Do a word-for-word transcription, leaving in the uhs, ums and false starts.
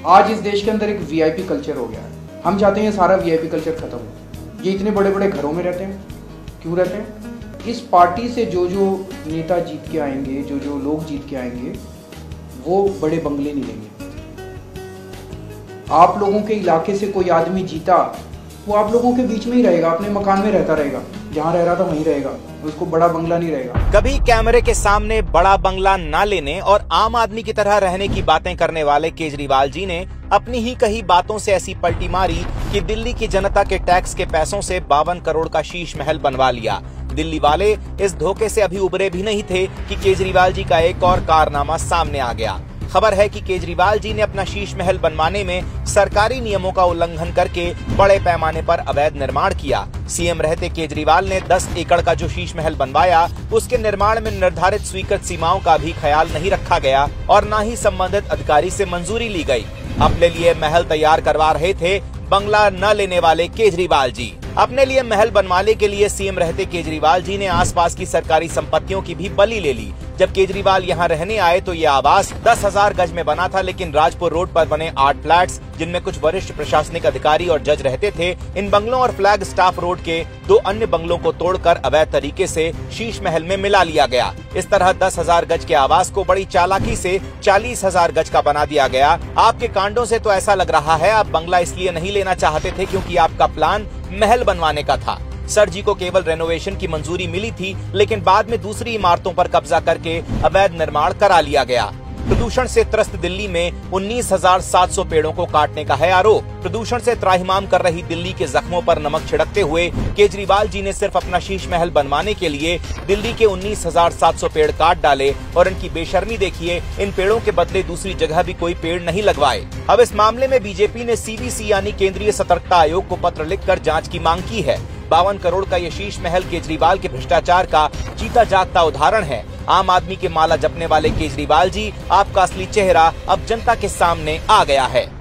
आज इस देश के अंदर एक वीआईपी कल्चर हो गया है। हम चाहते हैं ये सारा वीआईपी कल्चर खत्म हो। ये इतने बड़े बड़े घरों में रहते हैं, क्यों रहते हैं? इस पार्टी से जो जो नेता जीत के आएंगे, जो जो लोग जीत के आएंगे, वो बड़े बंगले नहीं लेंगे। आप लोगों के इलाके से कोई आदमी जीता, वो आप लोगों के बीच में ही रहेगा, अपने मकान में रहता रहेगा, जहाँ रह रहा था वहीं रहेगा, उसको बड़ा बंगला नहीं रहेगा। कभी कैमरे के सामने बड़ा बंगला ना लेने और आम आदमी की तरह रहने की बातें करने वाले केजरीवाल जी ने अपनी ही कही बातों से ऐसी पलटी मारी कि दिल्ली की जनता के टैक्स के पैसों से बावन करोड़ का शीश महल बनवा लिया। दिल्ली वाले इस धोखे से अभी उबरे भी नहीं थे कि केजरीवाल जी का एक और कारनामा सामने आ गया। खबर है कि केजरीवाल जी ने अपना शीश महल बनवाने में सरकारी नियमों का उल्लंघन करके बड़े पैमाने पर अवैध निर्माण किया। सीएम रहते केजरीवाल ने दस एकड़ का जो शीश महल बनवाया, उसके निर्माण में निर्धारित स्वीकृत सीमाओं का भी ख्याल नहीं रखा गया और न ही संबंधित अधिकारी से मंजूरी ली गई। अपने लिए महल तैयार करवा रहे थे बंगला न लेने वाले केजरीवाल जी। अपने लिए महल बनवाने के लिए सीएम रहते केजरीवाल जी ने आसपास की सरकारी संपत्तियों की भी बलि ले ली। जब केजरीवाल यहाँ रहने आए तो ये आवास दस हजार गज में बना था, लेकिन राजपुर रोड पर बने आठ फ्लैट्स, जिनमें कुछ वरिष्ठ प्रशासनिक अधिकारी और जज रहते थे, इन बंगलों और फ्लैग स्टाफ रोड के दो अन्य बंगलों को तोड़कर अवैध तरीके से शीश महल में मिला लिया गया। इस तरह दस हजार गज के आवास को बड़ी चालाकी से चालीस हजार गज का बना दिया गया। आपके कांडों से तो ऐसा लग रहा है आप बंगला इसलिए नहीं लेना चाहते थे क्योंकि आपका प्लान महल बनवाने का था। सर जी को केवल रेनोवेशन की मंजूरी मिली थी, लेकिन बाद में दूसरी इमारतों पर कब्जा करके अवैध निर्माण करा लिया गया। प्रदूषण से त्रस्त दिल्ली में उन्नीस हजार सात सौ पेड़ों को काटने का है आरोप। प्रदूषण से त्राहिमाम कर रही दिल्ली के जख्मों पर नमक छिड़कते हुए केजरीवाल जी ने सिर्फ अपना शीश महल बनवाने के लिए दिल्ली के उन्नीस हजार सात सौ पेड़ काट डाले और इनकी बेशर्मी देखिए, इन पेड़ों के बदले दूसरी जगह भी कोई पेड़ नहीं लगवाए। अब इस मामले में बीजेपी ने सीवीसी यानी केंद्रीय सतर्कता आयोग को पत्र लिखकर जांच की मांग की है। बावन करोड़ का ये शीश महल केजरीवाल के भ्रष्टाचार का जीता जागता उदाहरण है। आम आदमी के माला जपने वाले केजरीवाल जी, आपका असली चेहरा अब जनता के सामने आ गया है।